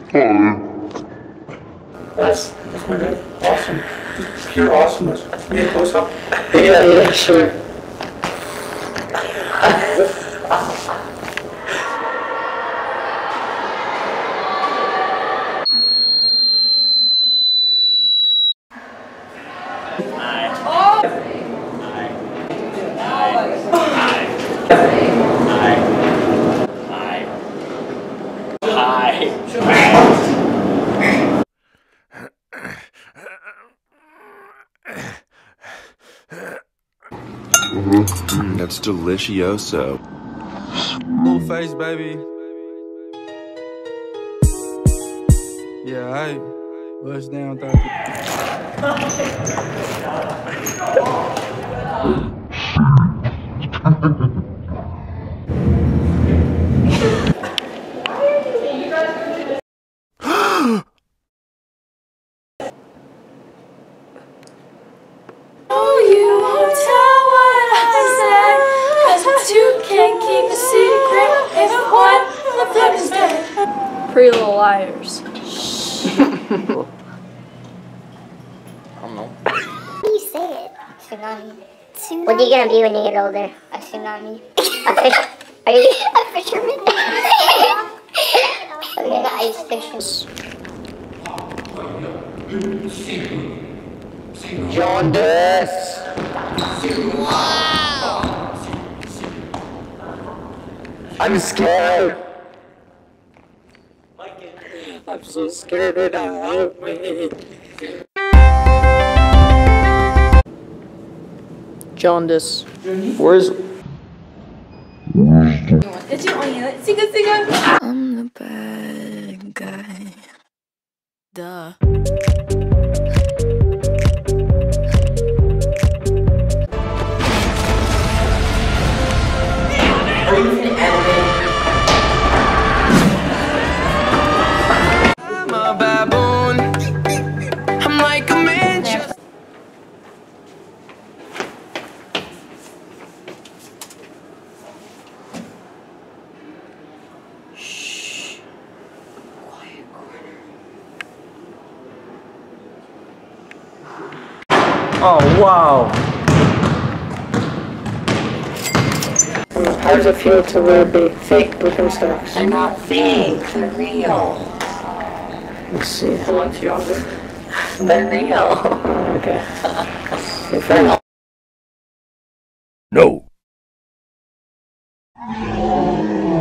That's my good. Awesome. Pure awesomeness. Need a close up? Yeah, sure. That's delicioso. Full face, baby. Yeah, I bust down 30. Pretty Little Liars. I don't know. How do you say it? Tsunami. What are you gonna be when you get older? A tsunami. A fish. Are you a fisherman? Okay, ice fishing. Jaundice! Wow! I'm scared! I'm so scared to help me. Jaundice. Where's... I'm the bad guy. Duh. I'm a baboon. I'm like a mansion. Oh, wow. How does it feel to wear big, fake Birkenstocks? They're not fake, they're real. Let's see. How much younger? They're real. Okay. Fair enough. No.